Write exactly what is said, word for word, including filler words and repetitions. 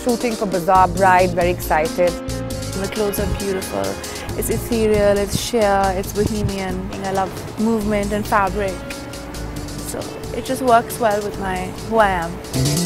shooting for Bazaar Bride, very excited. The clothes are beautiful. It's ethereal, it's sheer, it's bohemian. I love movement and fabric. So it just works well with my who I am.